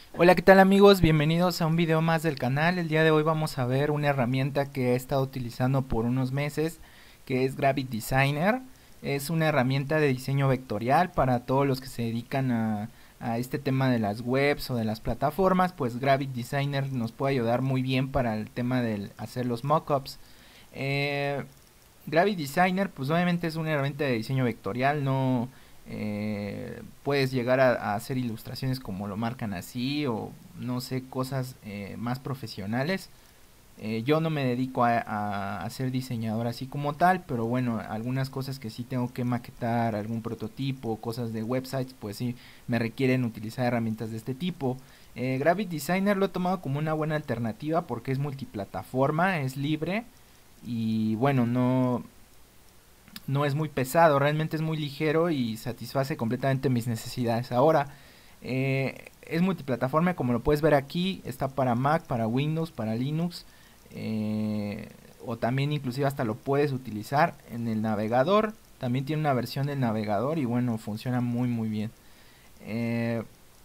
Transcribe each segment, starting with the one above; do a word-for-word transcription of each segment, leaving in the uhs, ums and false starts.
Hola, ¿qué tal amigos? Bienvenidos a un video más del canal. El día de hoy vamos a ver una herramienta que he estado utilizando por unos meses, que es Gravit Designer. Es una herramienta de diseño vectorial para todos los que se dedican a, a este tema de las webs o de las plataformas. Pues Gravit Designer nos puede ayudar muy bien para el tema de hacer los mockups. Eh, Gravit Designer, pues obviamente es una herramienta de diseño vectorial, no eh, puedes llegar a, a hacer ilustraciones como lo marcan así o no sé, cosas eh, más profesionales. Eh, yo no me dedico a, a, a ser diseñador así como tal, pero bueno, algunas cosas que sí tengo que maquetar, algún prototipo, cosas de websites, pues sí me requieren utilizar herramientas de este tipo. Eh, Gravit Designer lo he tomado como una buena alternativa porque es multiplataforma, es libre y bueno, no, no es muy pesado, realmente es muy ligero y satisface completamente mis necesidades. Ahora, eh, es multiplataforma, como lo puedes ver aquí, está para Mac, para Windows, para Linux, eh, o también inclusive hasta lo puedes utilizar en el navegador. También tiene una versión del navegador y bueno, funciona muy muy bien. Eh,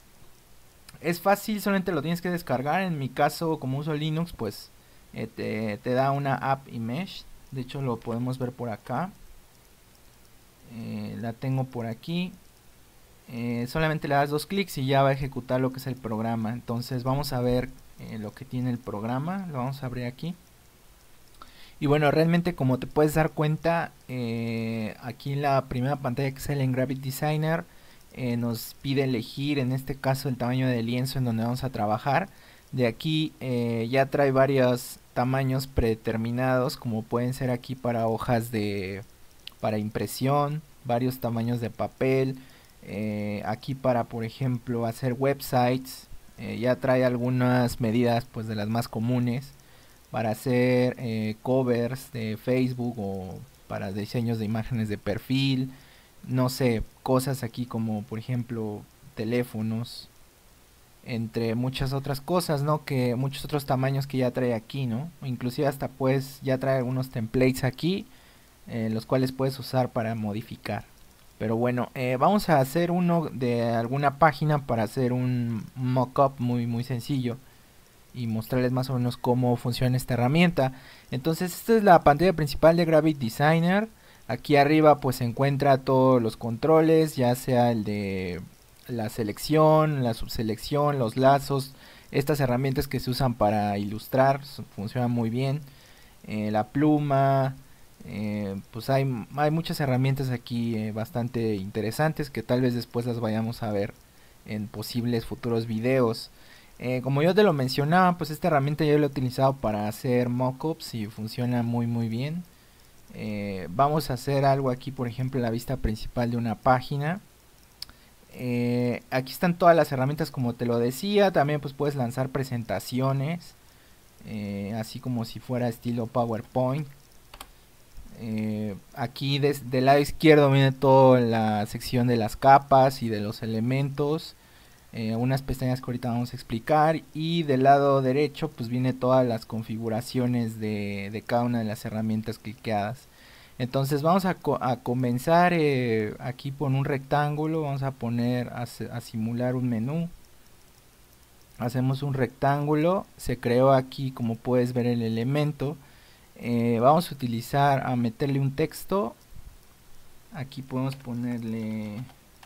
es fácil, solamente lo tienes que descargar. En mi caso, como uso Linux, pues eh, te, te da una app image. De hecho, lo podemos ver por acá. Eh, la tengo por aquí. Eh, solamente le das dos clics y ya va a ejecutar lo que es el programa. Entonces vamos a ver eh, lo que tiene el programa. Lo vamos a abrir aquí. Y bueno, realmente como te puedes dar cuenta, eh, aquí en la primera pantalla que sale en Gravit Designer, eh, nos pide elegir en este caso el tamaño de lienzo en donde vamos a trabajar. De aquí eh, ya trae varios tamaños predeterminados, como pueden ser aquí para hojas de para impresión, varios tamaños de papel, eh, aquí para por ejemplo hacer websites, eh, ya trae algunas medidas pues de las más comunes para hacer eh, covers de Facebook o para diseños de imágenes de perfil, no sé, cosas aquí como por ejemplo teléfonos, entre muchas otras cosas, ¿no? Que muchos otros tamaños que ya trae aquí, ¿no? Inclusive hasta pues ya trae algunos templates aquí, eh, los cuales puedes usar para modificar. Pero bueno, eh, vamos a hacer uno de alguna página para hacer un mockup muy muy sencillo y mostrarles más o menos cómo funciona esta herramienta. Entonces esta es la pantalla principal de Gravit Designer. Aquí arriba pues se encuentra todos los controles, ya sea el de la selección, la subselección, los lazos, estas herramientas que se usan para ilustrar funcionan muy bien. Eh, la pluma, eh, pues hay, hay muchas herramientas aquí eh, bastante interesantes que tal vez después las vayamos a ver en posibles futuros videos. Eh, como yo te lo mencionaba, pues esta herramienta yo la he utilizado para hacer mockups y funciona muy muy bien. Eh, vamos a hacer algo aquí, por ejemplo, en la vista principal de una página. Eh, aquí están todas las herramientas como te lo decía. También pues puedes lanzar presentaciones, eh, así como si fuera estilo PowerPoint. Eh, aquí des, del lado izquierdo viene toda la sección de las capas y de los elementos, eh, unas pestañas que ahorita vamos a explicar, y del lado derecho pues viene todas las configuraciones de, de cada una de las herramientas cliqueadas. Entonces vamos a, co a comenzar eh, aquí por un rectángulo, vamos a poner a, a simular un menú. Hacemos un rectángulo, se creó aquí como puedes ver el elemento. Eh, vamos a utilizar a meterle un texto. Aquí podemos ponerle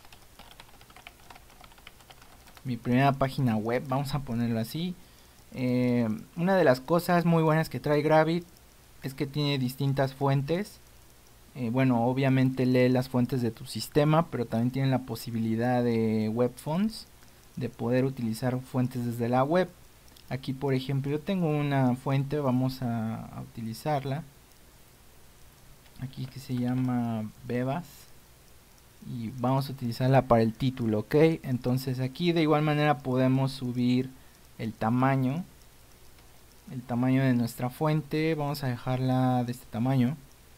mi primera página web, vamos a ponerlo así. Eh, una de las cosas muy buenas que trae Gravit es que tiene distintas fuentes. Eh, bueno, obviamente lee las fuentes de tu sistema, pero también tiene la posibilidad de web fonts, de poder utilizar fuentes desde la web. Aquí por ejemplo yo tengo una fuente, vamos a, a utilizarla. Aquí que se llama Bebas. Y vamos a utilizarla para el título, ok. Entonces aquí de igual manera podemos subir el tamaño el tamaño de nuestra fuente, vamos a dejarla de este tamaño.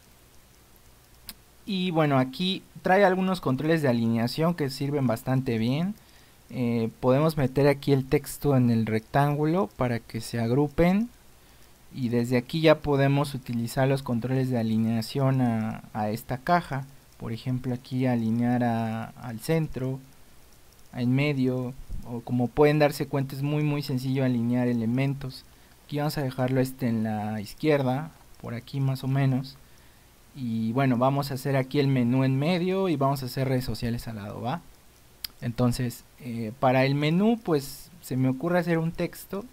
Y bueno, aquí trae algunos controles de alineación que sirven bastante bien. Eh, podemos meter aquí el texto en el rectángulo para que se agrupen, y desde aquí ya podemos utilizar los controles de alineación a, a esta caja. Por ejemplo, aquí alinear a, al centro, en medio, o como pueden darse cuenta es muy muy sencillo alinear elementos. Aquí vamos a dejarlo este en la izquierda, por aquí más o menos. Y bueno, vamos a hacer aquí el menú en medio y vamos a hacer redes sociales al lado, ¿va? Entonces, eh, para el menú, pues se me ocurre hacer un texto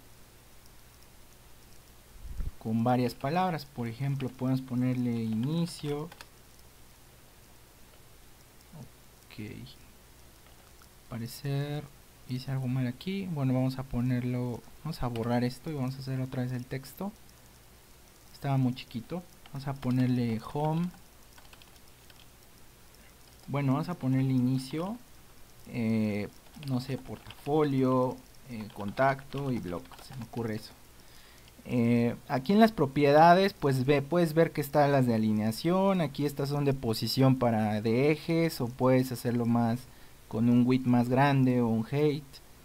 con varias palabras. Por ejemplo, podemos ponerle inicio. Ok. Parecer hice algo mal aquí. Bueno, vamos a ponerlo, vamos a borrar esto y vamos a hacer otra vez el texto. Estaba muy chiquito. Vamos a ponerle home. Bueno, vamos a ponerle inicio. Eh, no sé, portafolio, eh, contacto y blog. Se me ocurre eso. Eh, aquí en las propiedades pues ve, puedes ver que están las de alineación. Aquí estas son de posición para de ejes, o puedes hacerlo más con un width más grande o un height.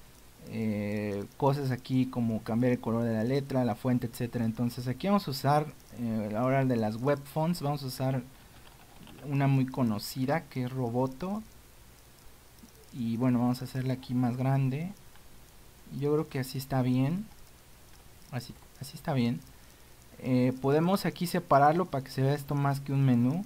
Eh, cosas aquí como cambiar el color de la letra, la fuente, etcétera. Entonces aquí vamos a usar eh, a la hora de las web fonts, vamos a usar una muy conocida que es Roboto. Y bueno, vamos a hacerla aquí más grande. Yo creo que así está bien. Así, así está bien. Eh, podemos aquí separarlo para que se vea esto más que un menú.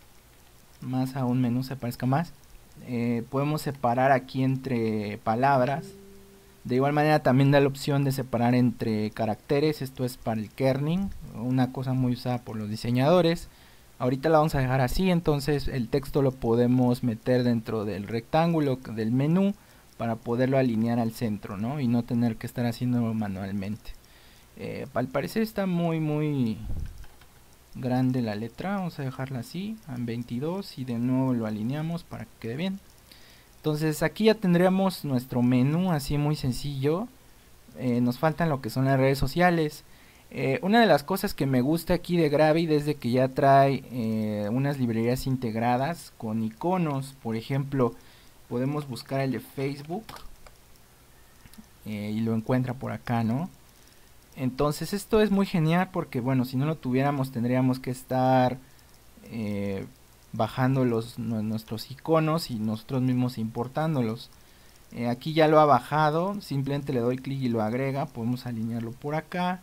Más a un menú se parezca más. Eh, podemos separar aquí entre palabras. De igual manera también da la opción de separar entre caracteres. Esto es para el kerning, una cosa muy usada por los diseñadores. Ahorita la vamos a dejar así, entonces el texto lo podemos meter dentro del rectángulo del menú para poderlo alinear al centro, ¿no? Y no tener que estar haciéndolo manualmente. Eh, al parecer está muy muy grande la letra. Vamos a dejarla así en veintidós y de nuevo lo alineamos para que quede bien. Entonces aquí ya tendríamos nuestro menú así muy sencillo. Eh, nos faltan lo que son las redes sociales. Eh, una de las cosas que me gusta aquí de Gravit es de que ya trae eh, unas librerías integradas con iconos. Por ejemplo, podemos buscar el de Facebook eh, y lo encuentra por acá, ¿no? Entonces esto es muy genial porque, bueno, si no lo tuviéramos tendríamos que estar eh, bajando los, nuestros iconos y nosotros mismos importándolos. Eh, aquí ya lo ha bajado, simplemente le doy clic y lo agrega. Podemos alinearlo por acá.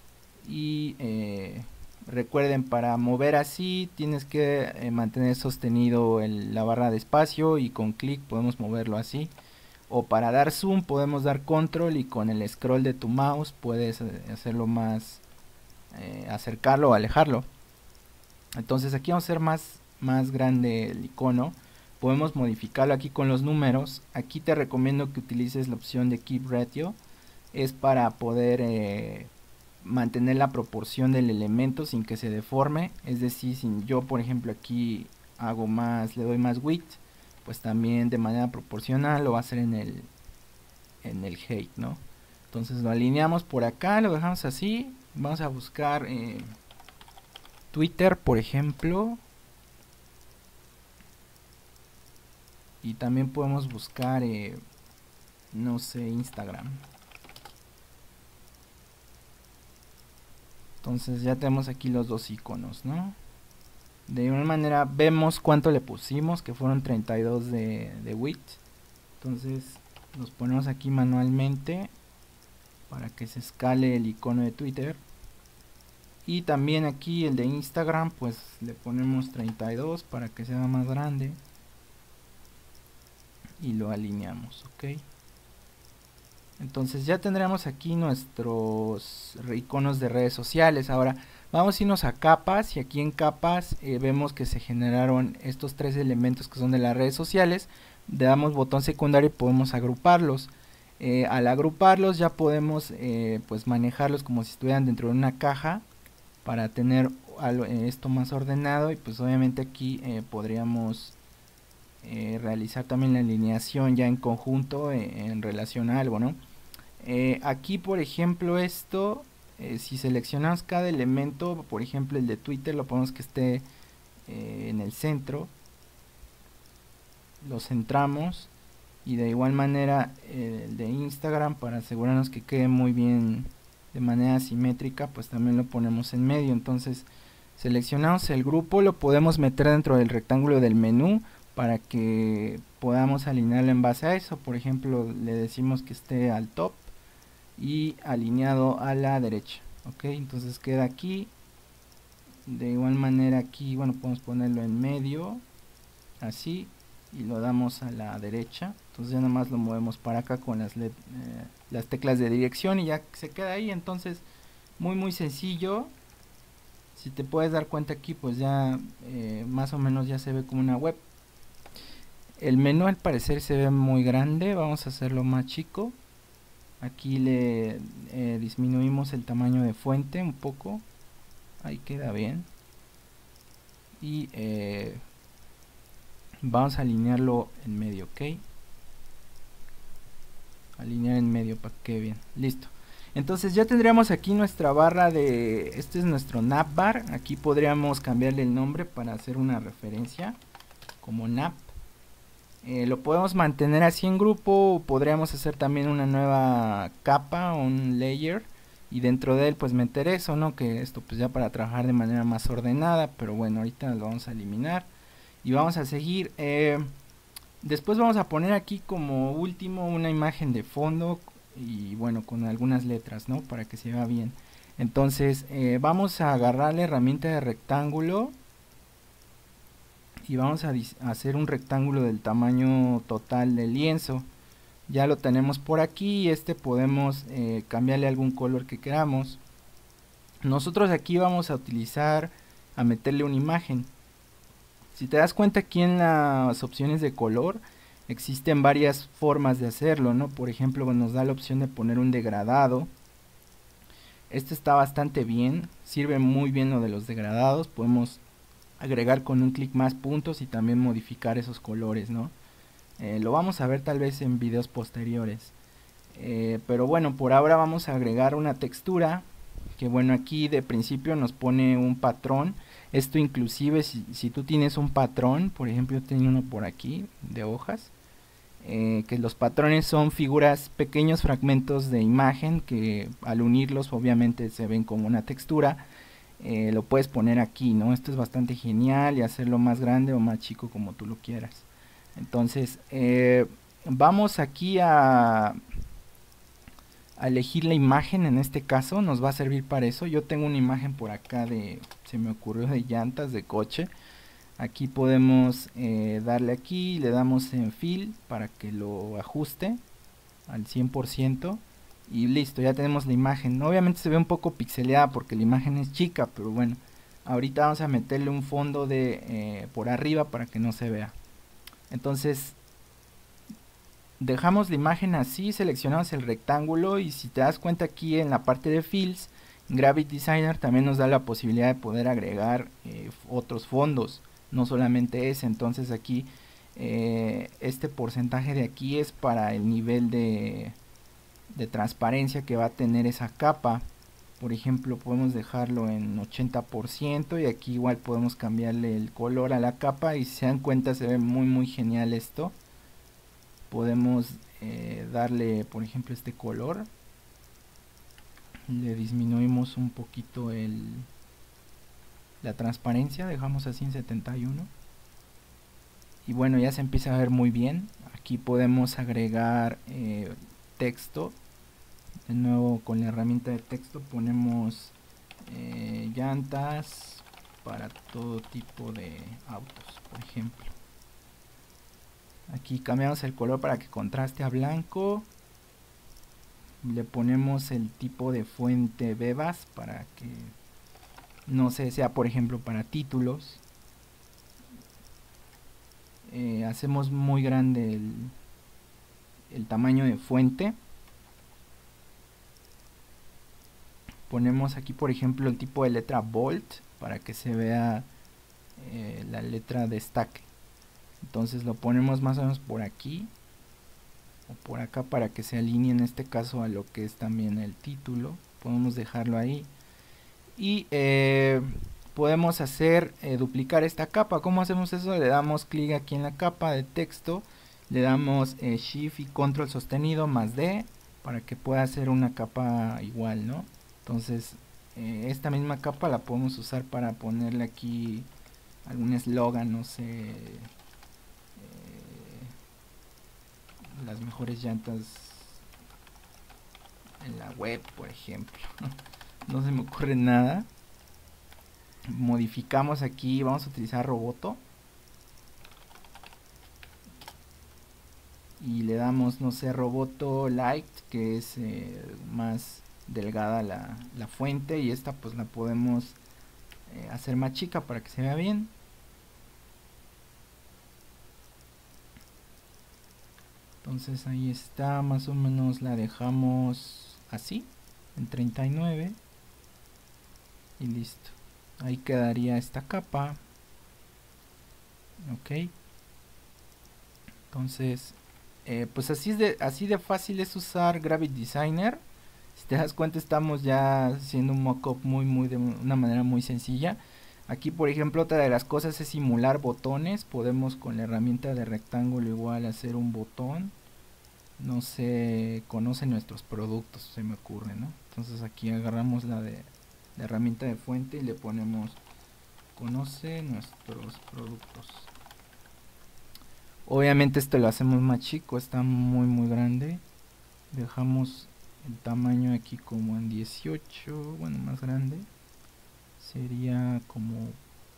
Y eh, recuerden, para mover así tienes que eh, mantener sostenido el, la barra de espacio, y con clic podemos moverlo así. O para dar zoom podemos dar control y con el scroll de tu mouse puedes hacerlo más, eh, acercarlo o alejarlo. Entonces aquí vamos a hacer más, más grande el icono. Podemos modificarlo aquí con los números. Aquí te recomiendo que utilices la opción de Keep Ratio. Es para poder eh, mantener la proporción del elemento sin que se deforme. Es decir, si yo por ejemplo aquí hago más, le doy más width, pues también de manera proporcional lo va a hacer en el en el height, ¿no? Entonces lo alineamos por acá, lo dejamos así. Vamos a buscar eh, Twitter, por ejemplo. Y también podemos buscar eh, no sé, Instagram. Entonces ya tenemos aquí los dos iconos, ¿no? De igual manera vemos cuánto le pusimos, que fueron treinta y dos de, de width. Entonces los ponemos aquí manualmente para que se escale el icono de Twitter. Y también aquí el de Instagram, pues le ponemos treinta y dos para que sea más grande. Y lo alineamos, ok. Entonces ya tendremos aquí nuestros iconos de redes sociales. Ahora vamos a irnos a capas, y aquí en capas eh, vemos que se generaron estos tres elementos que son de las redes sociales. Le damos botón secundario y podemos agruparlos. Eh, al agruparlos ya podemos eh, pues manejarlos como si estuvieran dentro de una caja para tener algo, eh, esto más ordenado. Y pues obviamente aquí eh, podríamos eh, realizar también la alineación ya en conjunto eh, en relación a algo, ¿no? Eh, aquí por ejemplo esto, eh, si seleccionamos cada elemento, por ejemplo el de Twitter lo ponemos que esté eh, en el centro, lo centramos, y de igual manera eh, el de Instagram, para asegurarnos que quede muy bien de manera simétrica, pues también lo ponemos en medio. Entonces seleccionamos el grupo, lo podemos meter dentro del rectángulo del menú, para que podamos alinearlo en base a eso. Por ejemplo, le decimos que esté al top y alineado a la derecha. Ok, entonces queda aquí. De igual manera aquí, bueno, podemos ponerlo en medio, así, y lo damos a la derecha. Entonces ya nada más lo movemos para acá con las, led, eh, las teclas de dirección y ya se queda ahí. Entonces muy muy sencillo. Si te puedes dar cuenta aquí, pues ya eh, más o menos ya se ve como una web. El menú al parecer se ve muy grande, vamos a hacerlo más chico. Aquí le eh, disminuimos el tamaño de fuente un poco, ahí queda bien. Y eh, vamos a alinearlo en medio, ok. Alinear en medio para que quede bien, listo. Entonces ya tendríamos aquí nuestra barra de, este es nuestro navbar. Aquí podríamos cambiarle el nombre para hacer una referencia como nav. Eh, lo podemos mantener así en grupo, o podríamos hacer también una nueva capa o un layer y dentro de él pues meter eso, ¿no? Que esto pues ya para trabajar de manera más ordenada, pero bueno, ahorita lo vamos a eliminar y vamos a seguir. Eh, después vamos a poner aquí como último una imagen de fondo y bueno, con algunas letras, ¿no? Para que se vea bien. Entonces eh, vamos a agarrar la herramienta de rectángulo y vamos a hacer un rectángulo del tamaño total del lienzo. Ya lo tenemos por aquí y este podemos eh, cambiarle algún color que queramos. Nosotros aquí vamos a utilizar a meterle una imagen. Si te das cuenta, aquí en las opciones de color existen varias formas de hacerlo, ¿no? Por ejemplo, nos da la opción de poner un degradado. Este está bastante bien, sirve muy bien lo de los degradados. Podemos agregar con un clic más puntos y también modificar esos colores, ¿no? Eh, lo vamos a ver tal vez en videos posteriores. Eh, pero bueno, por ahora vamos a agregar una textura que bueno, aquí de principio nos pone un patrón. Esto inclusive si, si tú tienes un patrón, por ejemplo yo tengo uno por aquí de hojas, eh, que los patrones son figuras, pequeños fragmentos de imagen que al unirlos obviamente se ven como una textura. Eh, lo puedes poner aquí, ¿no? Esto es bastante genial y hacerlo más grande o más chico como tú lo quieras. Entonces eh, vamos aquí a, a elegir la imagen. En este caso nos va a servir para eso. Yo tengo una imagen por acá de, se me ocurrió, de llantas de coche. Aquí podemos eh, darle aquí, le damos en fill para que lo ajuste al cien por ciento y listo, ya tenemos la imagen. Obviamente se ve un poco pixeleada porque la imagen es chica, pero bueno, ahorita vamos a meterle un fondo de eh, por arriba para que no se vea. Entonces dejamos la imagen así, seleccionamos el rectángulo y si te das cuenta aquí en la parte de fills, Gravity Designer también nos da la posibilidad de poder agregar eh, otros fondos, no solamente ese. Entonces aquí eh, este porcentaje de aquí es para el nivel de, de transparencia que va a tener esa capa. Por ejemplo, podemos dejarlo en ochenta por ciento y aquí igual podemos cambiarle el color a la capa y si se dan cuenta se ve muy muy genial esto. Podemos eh, darle por ejemplo este color, le disminuimos un poquito el la transparencia, dejamos así en setenta y uno y bueno, ya se empieza a ver muy bien. Aquí podemos agregar eh, texto. De nuevo con la herramienta de texto ponemos eh, llantas para todo tipo de autos, por ejemplo. Aquí cambiamos el color para que contraste a blanco. Le ponemos el tipo de fuente Bebas para que no sé, sea por ejemplo para títulos. Eh, hacemos muy grande el, el tamaño de fuente. Ponemos aquí por ejemplo el tipo de letra bold para que se vea eh, la letra destaque. Entonces lo ponemos más o menos por aquí o por acá para que se alinee en este caso a lo que es también el título. Podemos dejarlo ahí y eh, podemos hacer eh, duplicar esta capa. ¿Cómo hacemos eso? Le damos clic aquí en la capa de texto, le damos eh, shift y control sostenido más D para que pueda hacer una capa igual, ¿no? Entonces eh, esta misma capa la podemos usar para ponerle aquí algún eslogan, no sé, las mejores llantas en la web, por ejemplo. No se me ocurre nada. Modificamos aquí, vamos a utilizar Roboto. Y le damos, no sé, Roboto Light, que es eh, más delgada la, la fuente. Y esta pues la podemos eh, hacer más chica para que se vea bien. Entonces ahí está, más o menos la dejamos así, en treinta y nueve. Y listo. Ahí quedaría esta capa. Ok. Entonces, eh, pues así, es de, así de fácil es usar Gravity Designer. Si te das cuenta, estamos ya haciendo un mockup muy, muy de una manera muy sencilla. Aquí, por ejemplo, otra de las cosas es simular botones. Podemos con la herramienta de rectángulo igual hacer un botón. No sé, conoce nuestros productos, se me ocurre, ¿no? Entonces aquí agarramos la de la herramienta de fuente y le ponemos conoce nuestros productos. Obviamente esto lo hacemos más chico, está muy muy grande. Dejamos el tamaño aquí como en dieciocho, bueno, más grande. Sería como...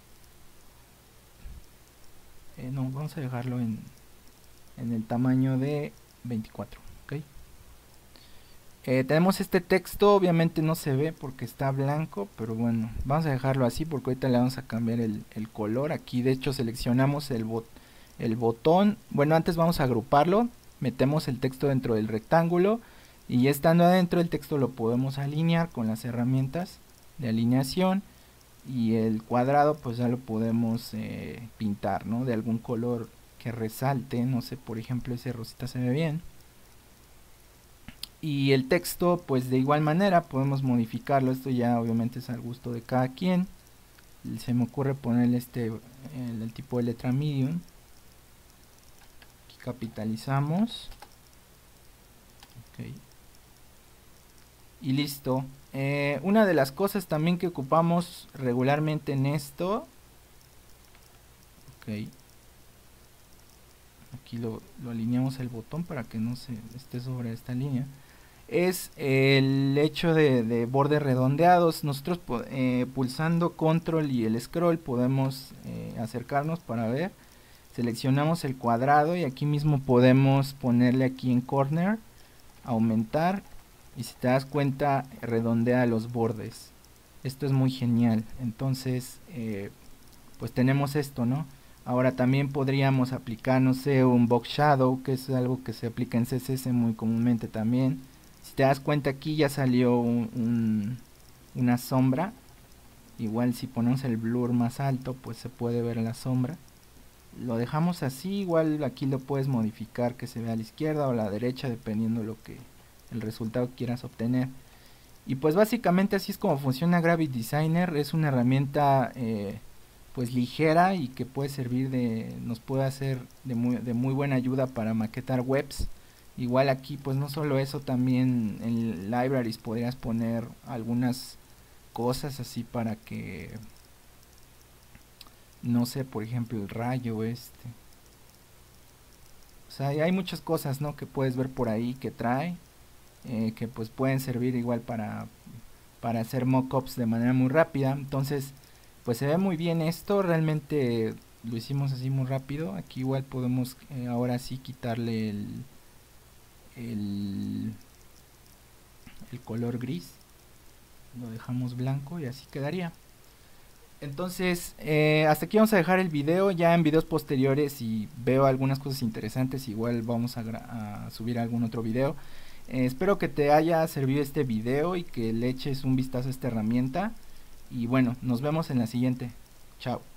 Eh, no, vamos a dejarlo en, en el tamaño de veinticuatro. ¿Okay? Eh, tenemos este texto, obviamente no se ve porque está blanco, pero bueno, vamos a dejarlo así porque ahorita le vamos a cambiar el, el color. Aquí de hecho seleccionamos el, bot, el botón. Bueno, antes vamos a agruparlo, metemos el texto dentro del rectángulo y ya estando adentro el texto lo podemos alinear con las herramientas de alineación. Y el cuadrado pues ya lo podemos eh, pintar, ¿no? De algún color que resalte, no sé, por ejemplo ese rosita se ve bien. Y el texto pues de igual manera podemos modificarlo, esto ya obviamente es al gusto de cada quien. Se me ocurre ponerle este, el, el tipo de letra medium. Aquí capitalizamos. Okay. Y listo. Eh, una de las cosas también que ocupamos regularmente en esto, ok, aquí lo, lo alineamos el botón para que no se esté sobre esta línea, es el hecho de, de bordes redondeados. Nosotros eh, pulsando control y el scroll podemos eh, acercarnos para ver, seleccionamos el cuadrado y aquí mismo podemos ponerle aquí en corner, aumentar. Y si te das cuenta, redondea los bordes. Esto es muy genial. Entonces, eh, pues tenemos esto, ¿no? Ahora también podríamos aplicar, no sé, un box shadow, que es algo que se aplica en C S S muy comúnmente también. Si te das cuenta, aquí ya salió un, un, una sombra. Igual si ponemos el blur más alto, pues se puede ver la sombra. Lo dejamos así, igual aquí lo puedes modificar que se vea a la izquierda o a la derecha, dependiendo lo que el resultado que quieras obtener. Y pues básicamente así es como funciona Gravity Designer. Es una herramienta eh, pues ligera y que puede servir de, nos puede hacer de muy, de muy buena ayuda para maquetar webs. Igual aquí pues no solo eso, también en libraries podrías poner algunas cosas así para que, no sé, por ejemplo el rayo este. O sea, hay muchas cosas, ¿no?, que puedes ver por ahí que trae. Eh, que pues pueden servir igual para, para hacer mockups de manera muy rápida. Entonces pues se ve muy bien esto, realmente lo hicimos así muy rápido. Aquí igual podemos eh, ahora sí quitarle el, el, el color gris, lo dejamos blanco y así quedaría. Entonces eh, hasta aquí vamos a dejar el video. Ya en videos posteriores, si veo algunas cosas interesantes, igual vamos a, a subir algún otro video. Eh, espero que te haya servido este video y que le eches un vistazo a esta herramienta. Y bueno, nos vemos en la siguiente. Chao.